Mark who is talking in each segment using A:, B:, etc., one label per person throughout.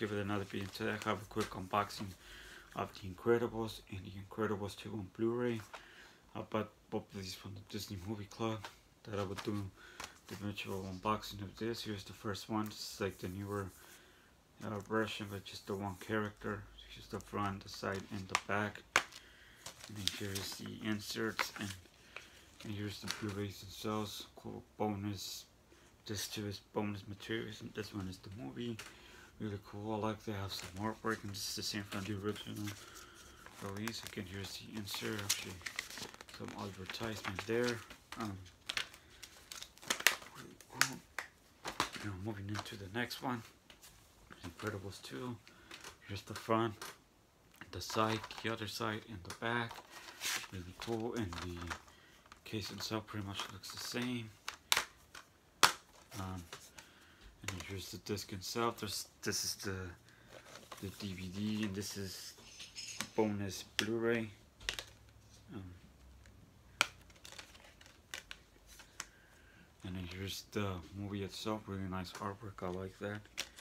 A: here with another video. Today I have a quick unboxing of The Incredibles and The Incredibles 2 on Blu-ray. I bought both of these from the Disney Movie Club that I would do the virtual unboxing of this. Here's the first one. This is like the newer version with just the one character. It's just the front, the side, and the back. And then here's the inserts and here's the Blu-rays themselves. Cool bonus. This too is bonus materials, and this one is the movie. Really cool. I like they have some artwork, and this is the same from the original release. Again, here's the insert. Actually, some advertisement there. Really cool. Now moving into the next one, Incredibles 2. Here's the front, the side, the other side, and the back. Really cool, and the case itself pretty much looks the same. And here's the disc itself. This is the DVD, and this is bonus Blu-ray. And then here's the movie itself. Really nice artwork. I like that.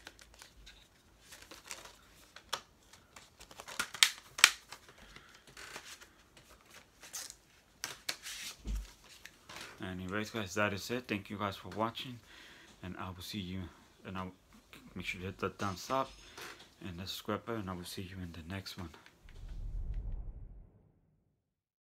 A: Anyways, guys, that is it. Thank you guys for watching, and I will see you. And I'll make sure to hit that thumbs up and the subscribe button. I will see you in the next one.